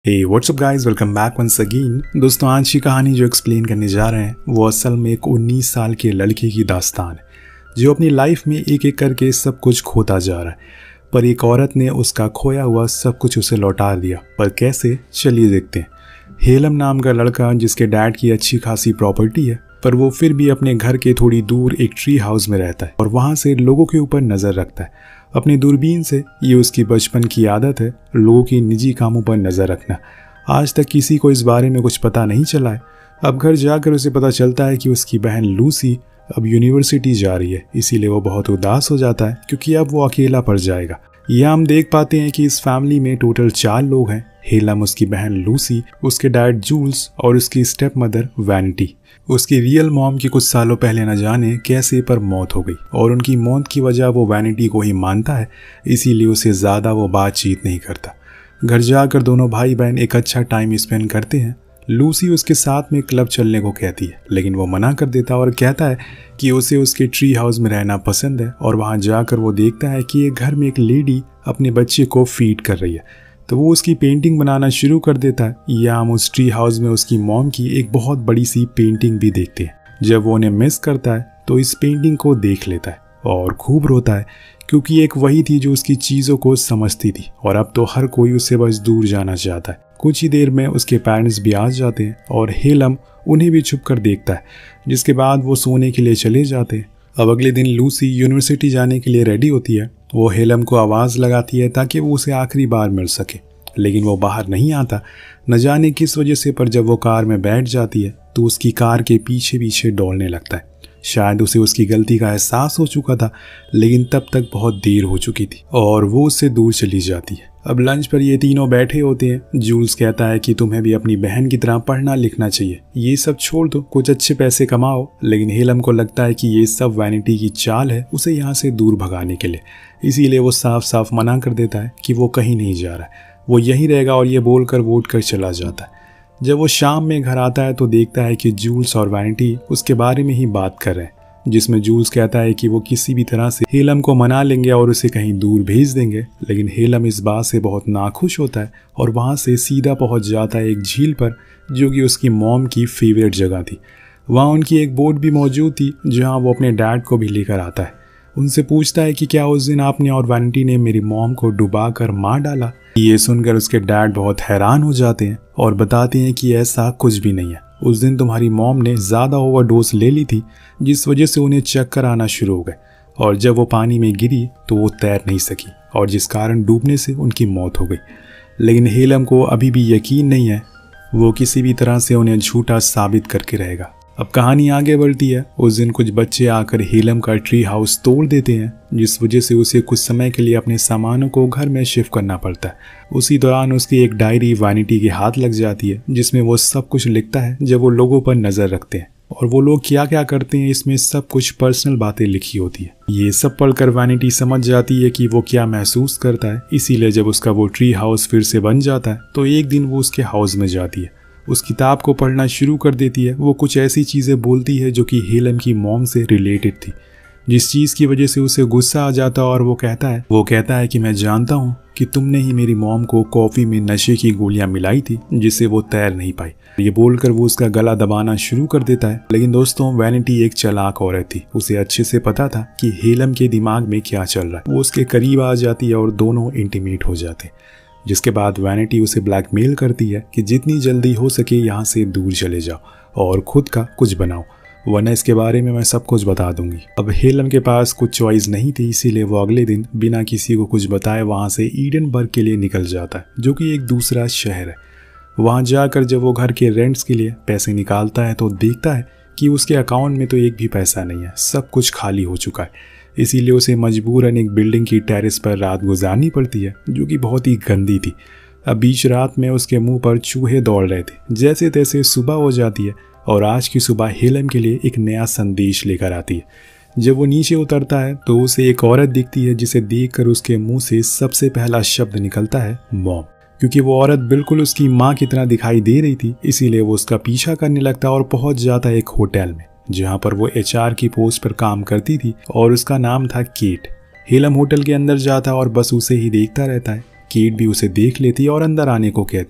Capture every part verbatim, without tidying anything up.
हे what's up guys, welcome back once again. दोस्तों, आज की कहानी जो एक्सप्लेन करने जा रहे हैं वो असल में एक उन्नीस साल के लड़के की दास्तान है जो अपनी लाइफ में एक एक करके सब कुछ खोता जा रहा है, पर एक औरत ने उसका खोया हुआ सब कुछ उसे लौटा दिया। पर कैसे, चलिए देखते हैं। हेलम नाम का लड़का जिसके डैड की अच्छी खासी प्रॉपर्टी है, पर वो फिर भी अपने घर के थोड़ी दूर एक ट्री हाउस में रहता है और वहाँ से लोगों के ऊपर नज़र रखता है अपनी दूरबीन से। ये उसकी बचपन की आदत है, लोगों की निजी कामों पर नज़र रखना। आज तक किसी को इस बारे में कुछ पता नहीं चला है। अब घर जाकर उसे पता चलता है कि उसकी बहन लूसी अब यूनिवर्सिटी जा रही है, इसीलिए वो बहुत उदास हो जाता है क्योंकि अब वो अकेला पड़ जाएगा। यह हम देख पाते हैं कि इस फैमिली में टोटल चार लोग हैं। हेलम, उसकी बहन लूसी, उसके डैड जूल्स और उसकी स्टेप मदर वैनिटी। उसकी रियल मॉम की कुछ सालों पहले न जाने कैसे पर मौत हो गई और उनकी मौत की वजह वो वैनिटी को ही मानता है, इसीलिए उसे ज़्यादा वो बातचीत नहीं करता। घर जाकर दोनों भाई बहन एक अच्छा टाइम स्पेंड करते हैं। लूसी उसके साथ में क्लब चलने को कहती है, लेकिन वो मना कर देता और कहता है कि उसे उसके ट्री हाउस में रहना पसंद है। और वहाँ जाकर वो देखता है कि एक घर में एक लेडी अपने बच्चे को फीड कर रही है, तो वो उसकी पेंटिंग बनाना शुरू कर देता है। या हम उस ट्री हाउस में उसकी मॉम की एक बहुत बड़ी सी पेंटिंग भी देखते हैं। जब वो उन्हें मिस करता है तो इस पेंटिंग को देख लेता है और खूब रोता है, क्योंकि एक वही थी जो उसकी चीज़ों को समझती थी और अब तो हर कोई उससे बस दूर जाना चाहता है। कुछ ही देर में उसके पेरेंट्स भी आ जाते हैं और हेलम उन्हें भी छुप कर देखता है, जिसके बाद वो सोने के लिए चले जाते हैं। अब अगले दिन लूसी यूनिवर्सिटी जाने के लिए रेडी होती है। वो हेलम को आवाज़ लगाती है ताकि वो उसे आखिरी बार मिल सके, लेकिन वो बाहर नहीं आता, न जाने किस वजह से। पर जब वो कार में बैठ जाती है तो उसकी कार के पीछे पीछे दौड़ने लगता है। शायद उसे उसकी गलती का एहसास हो चुका था, लेकिन तब तक बहुत देर हो चुकी थी और वो उससे दूर चली जाती है। अब लंच पर ये तीनों बैठे होते हैं। जूल्स कहता है कि तुम्हें भी अपनी बहन की तरह पढ़ना लिखना चाहिए, ये सब छोड़ दो, कुछ अच्छे पैसे कमाओ। लेकिन हेलम को लगता है कि ये सब वैनिटी की चाल है उसे यहाँ से दूर भगाने के लिए, इसीलिए वो साफ साफ मना कर देता है कि वो कहीं नहीं जा रहा है, वो यहीं रहेगा, और ये बोलकर वो उठ कर चला जाता है। जब वो शाम में घर आता है तो देखता है कि जूल्स और वैनिटी उसके बारे में ही बात कर रहे हैं, जिसमें जूल्स कहता है कि वो किसी भी तरह से हेलम को मना लेंगे और उसे कहीं दूर भेज देंगे। लेकिन हेलम इस बात से बहुत नाखुश होता है और वहाँ से सीधा पहुँच जाता है एक झील पर, जो कि उसकी मॉम की फेवरेट जगह थी। वहाँ उनकी एक बोट भी मौजूद थी जहाँ वो अपने डैड को भी लेकर आता है। उनसे पूछता है कि क्या उस दिन आपने और वैनिटी ने मेरी मॉम को डुबा कर मार डाला। ये सुनकर उसके डैड बहुत हैरान हो जाते हैं और बताते हैं कि ऐसा कुछ भी नहीं है। उस दिन तुम्हारी मॉम ने ज़्यादा ओवरडोज ले ली थी, जिस वजह से उन्हें चक्कर आना शुरू हो गए, और जब वो पानी में गिरी तो वो तैर नहीं सकी और जिस कारण डूबने से उनकी मौत हो गई। लेकिन हेलम को अभी भी यकीन नहीं है, वो किसी भी तरह से उन्हें झूठा साबित करके रहेगा। अब कहानी आगे बढ़ती है। उस दिन कुछ बच्चे आकर हेलम का ट्री हाउस तोड़ देते हैं, जिस वजह से उसे कुछ समय के लिए अपने सामानों को घर में शिफ्ट करना पड़ता है। उसी दौरान उसकी एक डायरी वैनिटी के हाथ लग जाती है, जिसमें वो सब कुछ लिखता है जब वो लोगों पर नज़र रखते हैं, और वो लोग क्या क्या करते हैं इसमें सब कुछ पर्सनल बातें लिखी होती है। ये सब पढ़कर वैनिटी समझ जाती है कि वो क्या महसूस करता है, इसीलिए जब उसका वो ट्री हाउस फिर से बन जाता है तो एक दिन वो उसके हाउस में जाती है, उस किताब को पढ़ना शुरू कर देती है। वो कुछ ऐसी चीज़ें बोलती है जो कि हेलम की मॉम से रिलेटेड थी, जिस चीज़ की वजह से उसे गुस्सा आ जाता और वो कहता है वो कहता है कि मैं जानता हूँ कि तुमने ही मेरी मॉम को कॉफ़ी में नशे की गोलियां मिलाई थी, जिससे वो तैर नहीं पाई। ये बोलकर वो उसका गला दबाना शुरू कर देता है। लेकिन दोस्तों, वैनिटी एक चालाक औरत थी, उसे अच्छे से पता था कि हेलम के दिमाग में क्या चल रहा है। वो उसके करीब आ जाती है और दोनों इंटीमेट हो जाते हैं, जिसके बाद वैनिटी उसे ब्लैकमेल करती है कि जितनी जल्दी हो सके यहाँ से दूर चले जाओ और खुद का कुछ बनाओ, वरना इसके बारे में मैं सब कुछ बता दूंगी। अब हेलम के पास कुछ चॉइस नहीं थी, इसीलिए वो अगले दिन बिना किसी को कुछ बताए वहाँ से ईडनबर्ग के लिए निकल जाता है, जो कि एक दूसरा शहर है। वहाँ जाकर जब वो घर के रेंट्स के लिए पैसे निकालता है तो देखता है कि उसके अकाउंट में तो एक भी पैसा नहीं है, सब कुछ खाली हो चुका है। इसीलिए उसे मजबूरन एक बिल्डिंग की टेरेस पर रात गुजारनी पड़ती है, जो कि बहुत ही गंदी थी। अब बीच रात में उसके मुंह पर चूहे दौड़ रहे थे। जैसे तैसे सुबह हो जाती है और आज की सुबह हेलम के लिए एक नया संदेश लेकर आती है। जब वो नीचे उतरता है तो उसे एक औरत दिखती है, जिसे देखकर उसके मुंह से सबसे पहला शब्द निकलता है मॉम। क्योंकि वो औरत बिल्कुल उसकी माँ की तरह दिखाई दे रही थी, इसीलिए वो उसका पीछा करने लगता और पहुंच जाता है एक होटल में, जहाँ पर वो एचआर की पोस्ट पर काम करती थी और उसका नाम था केट। हेलम होटल के अंदर जाता और बस उसे ही देखता रहता है। केट भी उसे देख लेती है और अंदर आने को कहती है।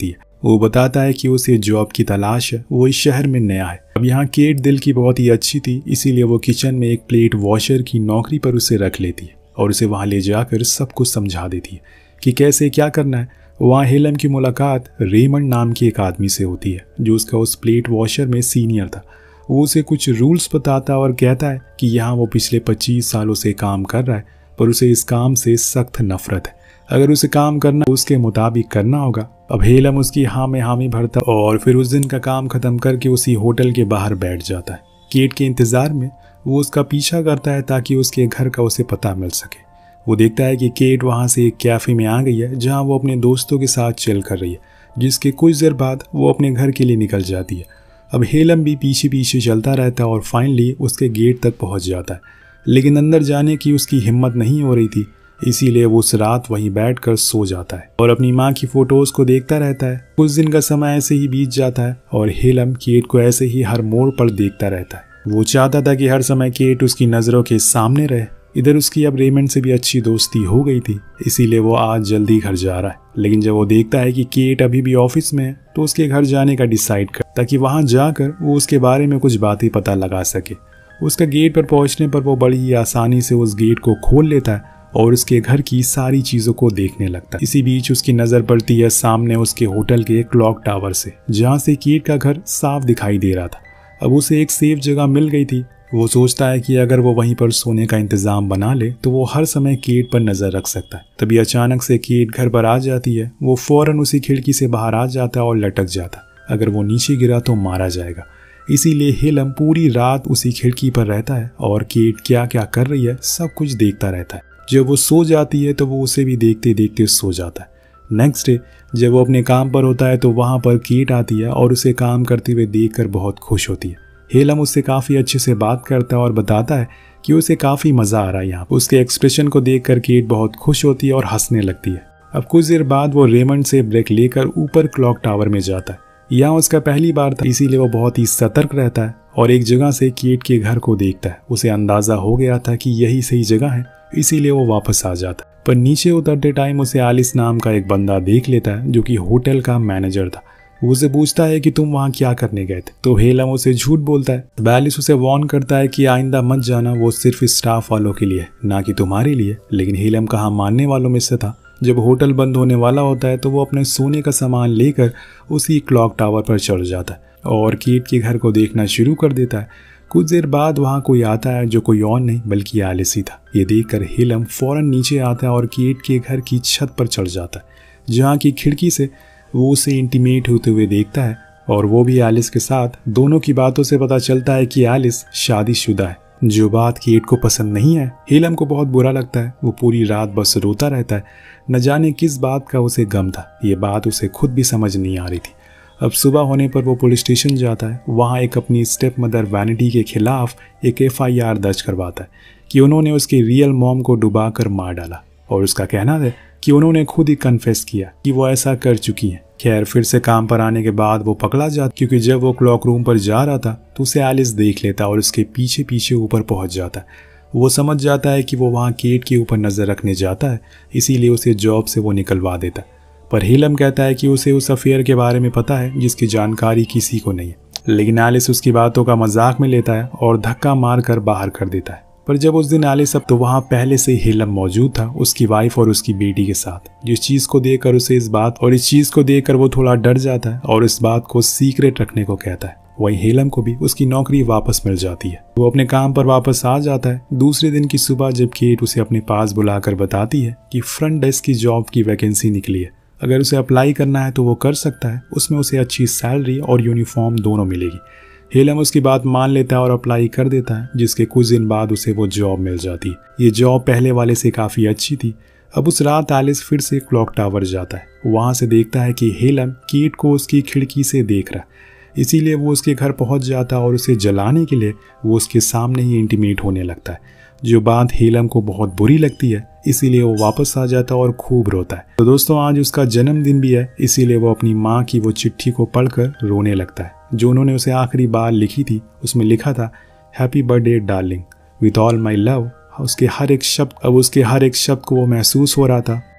वो बताता है कि उसे जॉब की तलाश है, वो इस शहर में नया है। अब यहाँ केट दिल की बहुत ही अच्छी थी, इसीलिए वो किचन में एक प्लेट वॉशर की नौकरी पर उसे रख लेती है और उसे वहाँ ले जाकर सब कुछ समझा देती है कि कैसे क्या करना है। वहाँ हेलम की मुलाकात रेमंड नाम के एक आदमी से होती है जो उसका उस प्लेट वॉशर में सीनियर था। वो उसे कुछ रूल्स बताता और कहता है कि यहाँ वो पिछले पच्चीस सालों से काम कर रहा है, पर उसे इस काम से सख्त नफरत है। अगर उसे काम करना उसके मुताबिक करना होगा। अब हेलम उसकी हाँ में हामी भरता और फिर उस दिन का काम खत्म करके उसी होटल के बाहर बैठ जाता है। केट के इंतजार में वो उसका पीछा करता है ताकि उसके घर का उसे पता मिल सके। वो देखता है कि केट वहाँ से एक कैफ़े में आ गई है जहाँ वो अपने दोस्तों के साथ चिल कर रही है, जिसके कुछ देर बाद वो अपने घर के लिए निकल जाती है। अब हेलम भी पीछे पीछे चलता रहता है और फाइनली उसके गेट तक पहुँच जाता है, लेकिन अंदर जाने की उसकी हिम्मत नहीं हो रही थी, इसीलिए वो उस रात वहीं बैठकर सो जाता है और अपनी माँ की फोटोज को देखता रहता है। कुछ दिन का समय ऐसे ही बीत जाता है और हेलम केट को ऐसे ही हर मोड़ पर देखता रहता है। वो चाहता था कि हर समय केट उसकी नज़रों के सामने रहे। इधर उसकी अब रेमंड से भी अच्छी दोस्ती हो गई थी, इसीलिए वो आज जल्दी घर जा रहा है। लेकिन जब वो देखता है कि केट अभी भी ऑफिस में है तो उसके घर जाने का डिसाइड कर ताकि वहाँ जाकर वो उसके बारे में कुछ बातें पता लगा सके। उसका गेट पर पहुँचने पर वो बड़ी ही आसानी से उस गेट को खोल लेता है और उसके घर की सारी चीज़ों को देखने लगता है। इसी बीच उसकी नज़र पड़ती है सामने उसके होटल के क्लॉक टावर से, जहाँ से केट का घर साफ दिखाई दे रहा था। अब उसे एक सेफ जगह मिल गई थी। वो सोचता है कि अगर वो वहीं पर सोने का इंतज़ाम बना ले तो वो हर समय केट पर नज़र रख सकता है। तभी अचानक से केट घर पर आ जाती है। वो फ़ौरन उसी खिड़की से बाहर आ जाता है और लटक जाता है। अगर वो नीचे गिरा तो मारा जाएगा, इसीलिए हेलम पूरी रात उसी खिड़की पर रहता है और केट क्या क्या कर रही है सब कुछ देखता रहता है। जब वो सो जाती है तो वो उसे भी देखते देखते सो जाता है। नेक्स्ट डे जब वो अपने काम पर होता है तो वहाँ पर केट आती है और उसे काम करते हुए देखकर बहुत खुश होती है। हेलम उससे काफ़ी अच्छे से बात करता है और बताता है कि उसे काफ़ी मज़ा आ रहा है यहाँ। उसके एक्सप्रेशन को देखकर केट बहुत खुश होती है और हंसने लगती है। अब कुछ देर बाद वो रेमंड से ब्रेक लेकर ऊपर क्लॉक टावर में जाता है। यहाँ उसका पहली बार था, इसीलिए वो बहुत ही सतर्क रहता है और एक जगह से केट के घर को देखता है। उसे अंदाज़ा हो गया था कि यही सही जगह है, इसीलिए वो वापस आ जाता है। पर नीचे उतरते टाइम उसे एलिस नाम का एक बंदा देख लेता है जो कि होटल का मैनेजर था। वो उसे पूछता है कि तुम वहाँ क्या करने गए थे, तो हेलम उसे झूठ बोलता है। तो एलिस उसे वार्न करता है कि आइंदा मत जाना, वो सिर्फ स्टाफ वालों के लिए ना कि तुम्हारे लिए। लेकिन हेलम कहाँ मानने वालों में से था। जब होटल बंद होने वाला होता है तो वो अपने सोने का सामान लेकर उसी क्लॉक टावर पर चढ़ जाता है और केट के घर को देखना शुरू कर देता है। कुछ देर बाद वहाँ कोई आता है जो कोई और नहीं बल्कि एलिस ही था। ये देखकर हेलम फौरन नीचे आता है और केट के घर की छत पर चढ़ जाता है, जहाँ की खिड़की से वो उसे इंटीमेट होते हुए देखता है और वो भी एलिस के साथ। दोनों की बातों से पता चलता है कि एलिस शादीशुदा है, जो बात केट को पसंद नहीं है। हेलम को बहुत बुरा लगता है। वो पूरी रात बस रोता रहता है। न जाने किस बात का उसे गम था, ये बात उसे खुद भी समझ नहीं आ रही थी। अब सुबह होने पर वो पुलिस स्टेशन जाता है। वहाँ एक अपनी स्टेप मदर वैनिटी के खिलाफ एक एफ आई आर दर्ज करवाता है कि उन्होंने उसकी रियल मॉम को डुबा कर मार डाला और उसका कहना है कि उन्होंने खुद ही कन्फेस किया कि वो ऐसा कर चुकी हैं। खैर फिर से काम पर आने के बाद वो पकड़ा जाता, क्योंकि जब वो क्लॉक रूम पर जा रहा था तो उसे एलिस देख लेता और उसके पीछे पीछे ऊपर पहुंच जाता है। वो समझ जाता है कि वो वहाँ केट के ऊपर नज़र रखने जाता है, इसीलिए उसे जॉब से वो निकलवा देता है। पर हेलम कहता है कि उसे उस अफेयर के बारे में पता है जिसकी जानकारी किसी को नहीं है। लेकिन एलिस उसकी बातों का मजाक में लेता है और धक्का मार कर बाहर कर देता है। पर जब उस दिन एलिस अब तो वहाँ पहले से हेलम मौजूद था, उसकी वाइफ और उसकी बेटी के साथ, जिस चीज़ को देखकर उसे इस बात और इस चीज़ को देखकर वो थोड़ा डर जाता है और इस बात को सीक्रेट रखने को कहता है। वहीं हेलम को भी उसकी नौकरी वापस मिल जाती है। वो अपने काम पर वापस आ जाता है। दूसरे दिन की सुबह जब केट उसे अपने पास बुलाकर बताती है कि फ्रंट डेस्क की जॉब की वैकेंसी निकली है, अगर उसे अप्लाई करना है तो वो कर सकता है, उसमें उसे अच्छी सैलरी और यूनिफॉर्म दोनों मिलेगी। हेलम उसकी बात मान लेता है और अप्लाई कर देता है, जिसके कुछ दिन बाद उसे वो जॉब मिल जाती है। ये जॉब पहले वाले से काफ़ी अच्छी थी। अब उस रात एलिस फिर से क्लॉक टावर जाता है। वहाँ से देखता है कि हेलम केट को उसकी खिड़की से देख रहा है, इसीलिए वो उसके घर पहुँच जाता है और उसे जलाने के लिए वो उसके सामने ही इंटीमेट होने लगता है, जो बात हेलम को बहुत बुरी लगती है। इसीलिए वो वापस आ जाता है और खूब रोता है। तो दोस्तों आज उसका जन्मदिन भी है, इसीलिए वो अपनी माँ की वो चिट्ठी को पढ़कर रोने लगता है जो उन्होंने उसे आखिरी बार लिखी थी। उसमें लिखा था, happy birthday darling, with all my love. उसके हर एक शब्द अब उसके हर एक शब्द को वो महसूस हो रहा था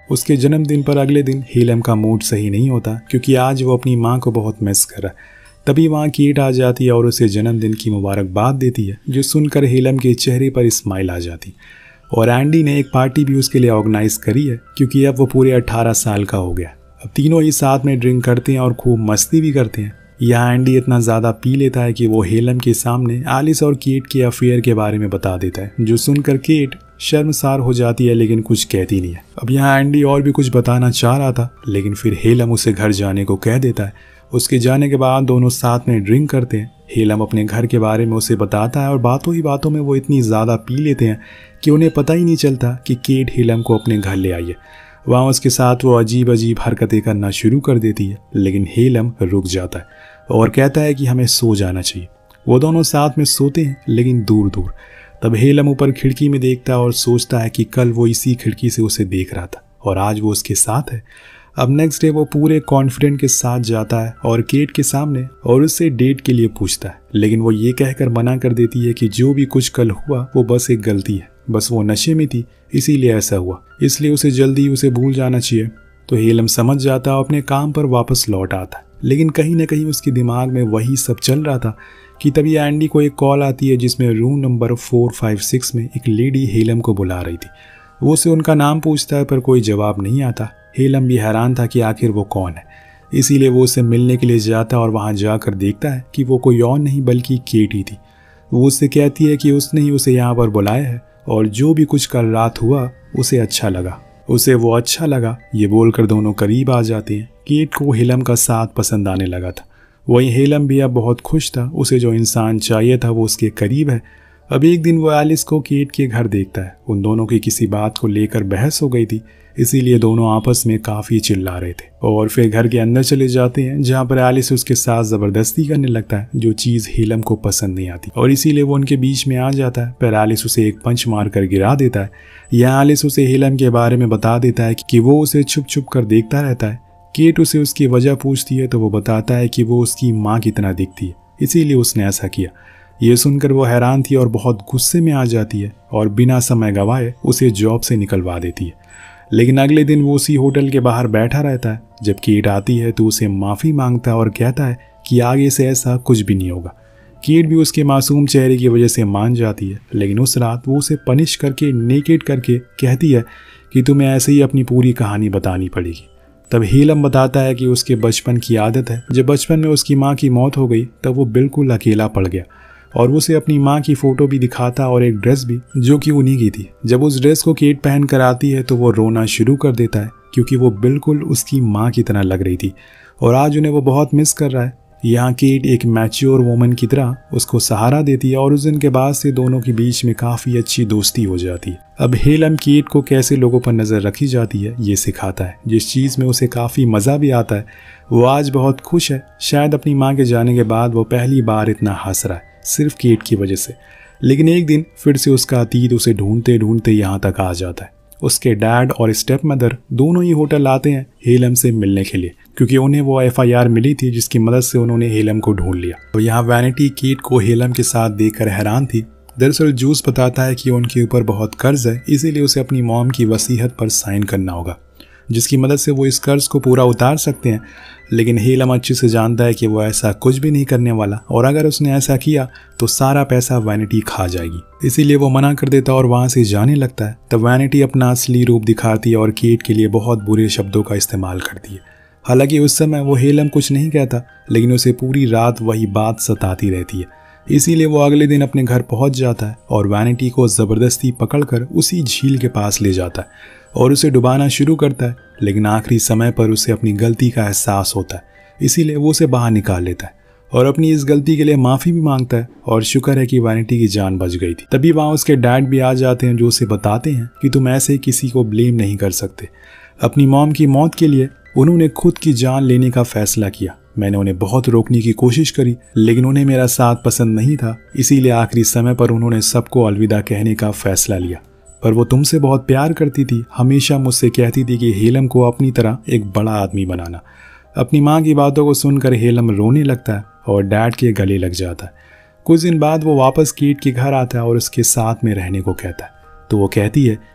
उसके जन्मदिन पर अगले दिन हेलम का मूड सही नहीं होता क्योंकि आज वो अपनी माँ को बहुत मिस कर रहा है। तभी वहाँ केट आ जाती है और उसे जन्मदिन की मुबारकबाद देती है, जो सुनकर हेलम के चेहरे पर स्माइल आ जाती। और एंडी ने एक पार्टी भी उसके लिए ऑर्गेनाइज करी है क्योंकि अब वो पूरे अट्ठारह साल का हो गया। अब तीनों ही साथ में ड्रिंक करते हैं और खूब मस्ती भी करते हैं। यहाँ एंडी इतना ज़्यादा पी लेता है कि वो हेलम के सामने एलिस और केट के अफेयर के बारे में बता देता है, जो सुनकर केट शर्मसार हो जाती है लेकिन कुछ कहती नहीं है। अब यहाँ एंडी और भी कुछ बताना चाह रहा था लेकिन फिर हेलम उसे घर जाने को कह देता है। उसके जाने के बाद दोनों साथ में ड्रिंक करते हैं। हेलम अपने घर के बारे में उसे बताता है और बातों ही बातों में वो इतनी ज़्यादा पी लेते हैं कि उन्हें पता ही नहीं चलता कि केट हेलम को अपने घर ले आई है। वहाँ उसके साथ वो अजीब अजीब हरकतें करना शुरू कर देती है लेकिन हेलम रुक जाता है और कहता है कि हमें सो जाना चाहिए। वो दोनों साथ में सोते हैं लेकिन दूर दूर। तब हेलम ऊपर खिड़की में देखता है और सोचता है कि कल वो इसी खिड़की से उसे देख रहा था और आज वो उसके साथ है। अब नेक्स्ट डे वो पूरे कॉन्फिडेंट के साथ जाता है और केट के सामने और उससे डेट के लिए पूछता है, लेकिन वो ये कहकर मना कर देती है कि जो भी कुछ कल हुआ वो बस एक गलती है, बस वो नशे में थी इसीलिए ऐसा हुआ, इसलिए उसे जल्दी उसे भूल जाना चाहिए। तो हेलम समझ जाता और अपने काम पर वापस लौट आता है, लेकिन कहीं ना कहीं उसके दिमाग में वही सब चल रहा था कि तभी एंडी को एक कॉल आती है जिसमें room number four five six में एक लेडी हेलम को बुला रही थी। वो उसे उनका नाम पूछता है पर कोई जवाब नहीं आता। हेलम भी हैरान था कि आखिर वो कौन है, इसीलिए वो उसे मिलने के लिए जाता और वहाँ जाकर देखता है कि वो कोई और नहीं बल्कि केट ही थी। वो उससे कहती है कि उसने ही उसे यहाँ पर बुलाया है और जो भी कुछ कल रात हुआ उसे अच्छा लगा, उसे वो अच्छा लगा। ये बोलकर दोनों करीब आ जाते हैं। केट को हेलम का साथ पसंद आने लगा था, वहीं हेलम भी अब बहुत खुश था, उसे जो इंसान चाहिए था वो उसके करीब है। अब एक दिन वो एलिस को केट के घर देखता है। उन दोनों की किसी बात को लेकर बहस हो गई थी, इसीलिए दोनों आपस में काफ़ी चिल्ला रहे थे और फिर घर के अंदर चले जाते हैं जहाँ पर एलिस उसके साथ ज़बरदस्ती करने लगता है, जो चीज़ हेलम को पसंद नहीं आती और इसीलिए वो उनके बीच में आ जाता है। पर एलिस उसे एक पंच मार कर गिरा देता है। यह एलिस उसे हेलम के बारे में बता देता है कि वो उसे छुप छुप कर देखता रहता है। केट उसे उसकी वजह पूछती है तो वो बताता है कि वो उसकी माँ की तरह दिखती है, इसीलिए उसने ऐसा किया। ये सुनकर वो हैरान थी और बहुत गुस्से में आ जाती है और बिना समय गंवाए उसे जॉब से निकलवा देती है। लेकिन अगले दिन वो उसी होटल के बाहर बैठा रहता है। जब केट आती है तो उसे माफ़ी मांगता है और कहता है कि आगे से ऐसा कुछ भी नहीं होगा। केट भी उसके मासूम चेहरे की वजह से मान जाती है, लेकिन उस रात वो उसे पनिश करके नेकेड करके कहती है कि तुम्हें ऐसे ही अपनी पूरी कहानी बतानी पड़ेगी। तब हेलम बताता है कि उसके बचपन की आदत है, जब बचपन में उसकी माँ की मौत हो गई तब वो बिल्कुल अकेला पड़ गया और उसे अपनी माँ की फ़ोटो भी दिखाता और एक ड्रेस भी जो कि उन्हीं की थी। जब उस ड्रेस को केट पहन कर आती है तो वो रोना शुरू कर देता है क्योंकि वो बिल्कुल उसकी माँ की तरह लग रही थी और आज उन्हें वो बहुत मिस कर रहा है। यहाँ केट एक मैच्योर वुमन की तरह उसको सहारा देती है और उस दिन के बाद से दोनों के बीच में काफ़ी अच्छी दोस्ती हो जाती है। अब हेलम केट को कैसे लोगों पर नज़र रखी जाती है ये सिखाता है, जिस चीज़ में उसे काफ़ी मज़ा भी आता है। वो आज बहुत खुश है, शायद अपनी माँ के जाने के बाद वो पहली बार इतना हंस रहा है सिर्फ केट की वजह से। लेकिन एक दिन फिर से उसका अतीत उसे ढूंढते ढूंढते यहाँ तक आ जाता है। उसके डैड और स्टेप मदर दोनों ही होटल आते हैं हेलम से मिलने के लिए, क्योंकि उन्हें वो एफ आई आर मिली थी जिसकी मदद से उन्होंने हेलम को ढूंढ लिया। तो यहाँ वैनिटी केट को हेलम के साथ देखकर हैरान थी। दरअसल जूस बताता है कि उनके ऊपर बहुत कर्ज है, इसीलिए उसे अपनी मॉम की वसीयत पर साइन करना होगा, जिसकी मदद से वो इस कर्ज को पूरा उतार सकते हैं। लेकिन हेलम अच्छे से जानता है कि वो ऐसा कुछ भी नहीं करने वाला और अगर उसने ऐसा किया तो सारा पैसा वैनिटी खा जाएगी, इसीलिए वो मना कर देता और वहाँ से जाने लगता है। तब वैनिटी अपना असली रूप दिखाती है और केट के लिए बहुत बुरे शब्दों का इस्तेमाल करती है। हालांकि उस समय वो हेलम कुछ नहीं कहता, लेकिन उसे पूरी रात वही बात सताती रहती है। इसीलिए वो अगले दिन अपने घर पहुंच जाता है और वैनिटी को ज़बरदस्ती पकड़कर उसी झील के पास ले जाता है और उसे डुबाना शुरू करता है। लेकिन आखिरी समय पर उसे अपनी गलती का एहसास होता है, इसीलिए वो उसे बाहर निकाल लेता है और अपनी इस गलती के लिए माफ़ी भी मांगता है और शुक्र है कि वैनिटी की जान बच गई थी। तभी वहाँ उसके डैड भी आ जाते हैं, जो उसे बताते हैं कि तुम ऐसे किसी को ब्लेम नहीं कर सकते। अपनी मॉम की मौत के लिए उन्होंने खुद की जान लेने का फैसला किया। मैंने उन्हें बहुत रोकने की कोशिश करी, लेकिन उन्हें मेरा साथ पसंद नहीं था, इसीलिए आखिरी समय पर उन्होंने सबको अलविदा कहने का फैसला लिया। पर वो तुमसे बहुत प्यार करती थी, हमेशा मुझसे कहती थी कि हेलम को अपनी तरह एक बड़ा आदमी बनाना। अपनी माँ की बातों को सुनकर हेलम रोने लगता है और डैड के गले लग जाता है। कुछ दिन बाद वो वापस केट के घर आता है और उसके साथ में रहने को कहता है, तो वो कहती है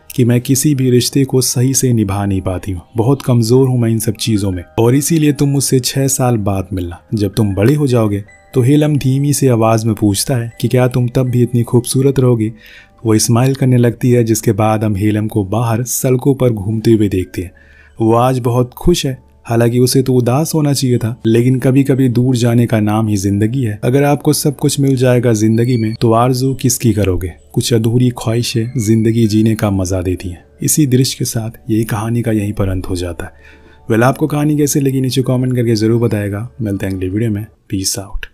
कि मैं किसी भी रिश्ते को सही से निभा नहीं पाती हूँ, बहुत कमज़ोर हूँ मैं इन सब चीज़ों में, और इसीलिए तुम मुझसे छः साल बाद मिलना। जब तुम बड़े हो जाओगे तो हेलम धीमी से आवाज़ में पूछता है कि क्या तुम तब भी इतनी खूबसूरत रहोगी। वो स्माइल करने लगती है, जिसके बाद हम हेलम को बाहर सड़कों पर घूमते हुए देखते हैं। वो आज बहुत खुश है, हालांकि उसे तो उदास होना चाहिए था, लेकिन कभी कभी दूर जाने का नाम ही जिंदगी है। अगर आपको सब कुछ मिल जाएगा जिंदगी में तो आरज़ू किसकी करोगे। कुछ अधूरी ख्वाहिशें जिंदगी जीने का मजा देती हैं। इसी दृश्य के साथ यही कहानी का यहीं पर अंत हो जाता है। वेल, आपको कहानी कैसे लगी नीचे कमेंट करके जरूर बताएगा। मिलते हैं अगले वीडियो में। Peace out.